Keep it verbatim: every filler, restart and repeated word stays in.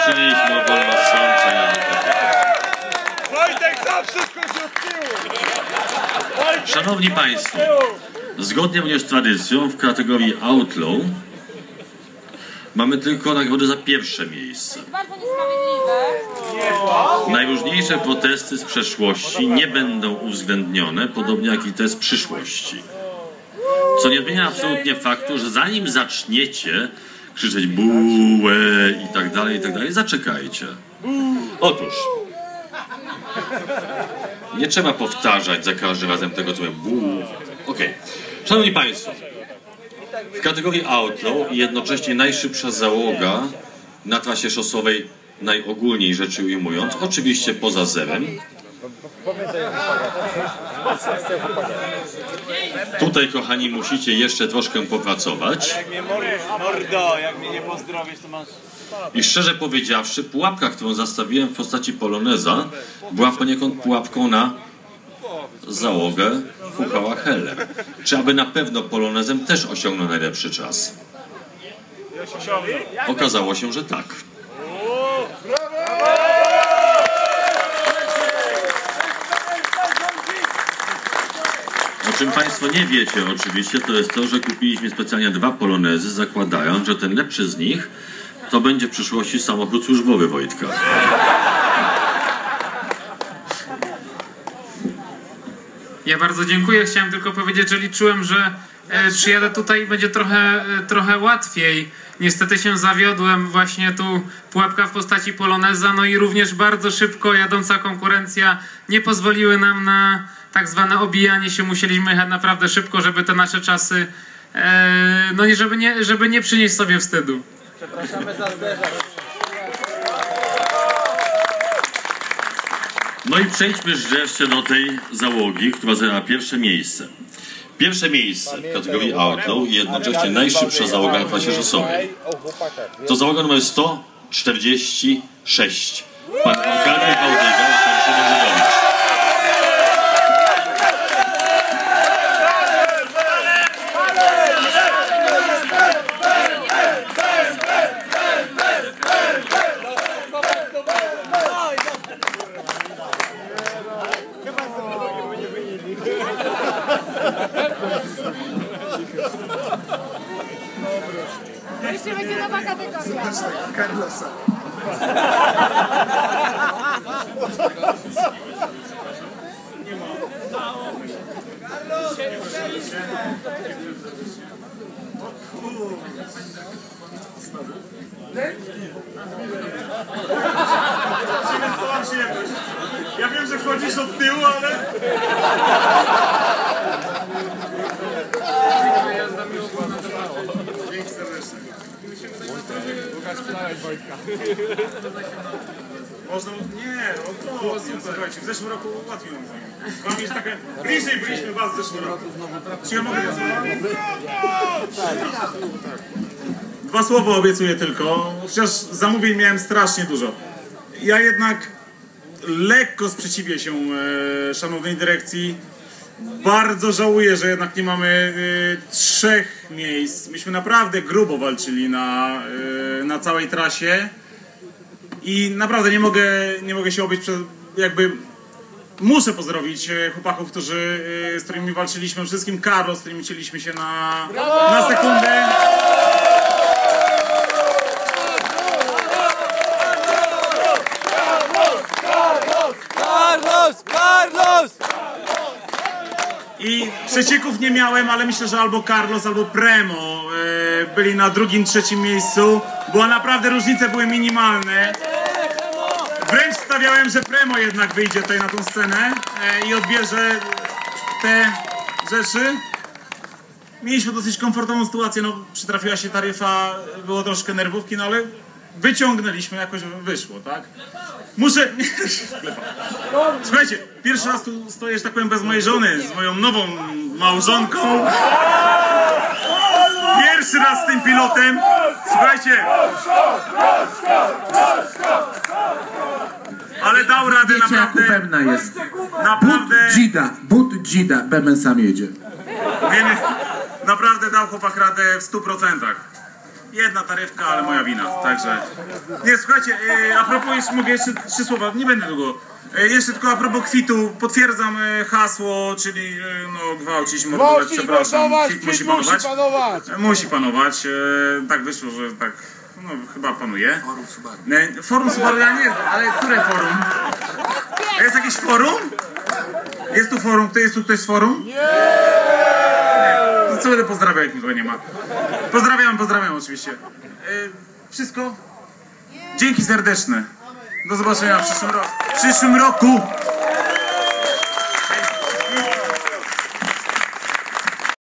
walczyliśmy o wolność sądzenia. Wojtek zawsze skończył od tyłu! Szanowni Państwo, zgodnie również z tradycją w kategorii Outlaw mamy tylko nagrody za pierwsze miejsce. Bardzo niesprawiedliwe. Najróżniejsze protesty z przeszłości nie będą uwzględnione, podobnie jak i te z przyszłości. Co nie zmienia absolutnie faktu, że zanim zaczniecie krzyczeć bułę i tak dalej, i tak dalej, zaczekajcie. Otóż nie trzeba powtarzać za każdym razem tego, co mówię. Bułę. Okej. Szanowni Państwo, w kategorii Outlaw i jednocześnie najszybsza załoga na trasie szosowej, najogólniej rzeczy ujmując, oczywiście poza zerem. Tutaj, kochani, musicie jeszcze troszkę popracować. Jak mnie mordo, jak mnie nie pozdrowisz, to masz... I szczerze powiedziawszy, pułapka, którą zastawiłem w postaci poloneza, była poniekąd pułapką na załogę Huchała Heller. Czy aby na pewno polonezem też osiągnął najlepszy czas? Okazało się, że tak. O czym Państwo nie wiecie oczywiście, to jest to, że kupiliśmy specjalnie dwa polonezy, zakładając, że ten lepszy z nich to będzie w przyszłości samochód służbowy Wojtka. Ja bardzo dziękuję. Chciałem tylko powiedzieć, że liczyłem, że e, przyjadę tutaj i będzie trochę, e, trochę łatwiej. Niestety się zawiodłem, właśnie tu pułapka w postaci poloneza, no i również bardzo szybko jadąca konkurencja nie pozwoliły nam na tak zwane obijanie się. Musieliśmy jechać naprawdę szybko, żeby te nasze czasy, e, no i żeby nie, żeby nie przynieść sobie wstydu. Przepraszamy za zderzak. No i przejdźmy jeszcze do tej załogi, która zajęła pierwsze miejsce. Pierwsze miejsce w kategorii Outlaw i jednocześnie najszybsza załoga na trasie szosowej. To załoga numer sto czterdzieści sześć. Pan Arkadiusz Wałdyga, pan Szymon Żydowicz. Jeszcze będzie nowa kategoria. Carlosa. Ja wiem, że wchodzisz od tyłu, ale... Dzięki serdecznie. Można... Nie, no to... Słuchajcie, w zeszłym roku łatwiej nam zająć. Wam jest takie... Bliżej byliśmy was w zeszłym roku. Czy ja mogę Dwa słowa obiecuję tylko, chociaż zamówień miałem strasznie dużo. Ja jednak lekko sprzeciwię się e, szanownej dyrekcji. Bardzo żałuję, że jednak nie mamy e, trzech miejsc. Myśmy naprawdę grubo walczyli na, e, na całej trasie. I naprawdę nie mogę, nie mogę się obyć przez, jakby... Muszę pozdrowić chłopaków, którzy, z którymi walczyliśmy. Wszystkim Carlos, z którymi cieliśmy się na, na sekundę. Carlos! Carlos! I przecieków nie miałem, ale myślę, że albo Carlos, albo Premo e, byli na drugim, trzecim miejscu, bo naprawdę różnice były minimalne. Wręcz stawiałem, że Premo jednak wyjdzie tutaj na tą scenę e, i odbierze te rzeczy. Mieliśmy dosyć komfortową sytuację, no przytrafiła się taryfa, było troszkę nerwówki, no ale wyciągnęliśmy, jakoś wyszło, tak? Muszę... Słuchajcie, pierwszy raz tu stoję, że tak powiem, bez mojej żony, z moją nową małżonką. Pierwszy raz z tym pilotem. Słuchajcie. Ale dał radę, wiecie, naprawdę. jak pewna jest. Naprawdę. But Gida, but Gida, Bemen sam jedzie. Nie, nie, naprawdę dał chłopak radę w stu procentach. Jedna taryfka, ale moja wina, także... Nie, słuchajcie, e, a propos, jeszcze mogę jeszcze trzy słowa, nie będę długo. E, jeszcze tylko a propos kwitu, potwierdzam e, hasło, czyli e, no gwałcić, mordować, Musi przepraszam. panować, Kwit kwit musi musi panować. panować. E, Musi panować, e, tak wyszło, że tak, no chyba panuje. Forum Subaru. E, forum Subaru, ja nie znam, ale które forum? A jest jakieś forum? Jest tu forum, to jest tu ktoś z forum? Nie! To co będę pozdrawiał, jak nikogo nie ma. Pozdrawiam, pozdrawiam oczywiście. E, wszystko? Dzięki serdeczne. Do zobaczenia w przyszłym roku. W przyszłym roku!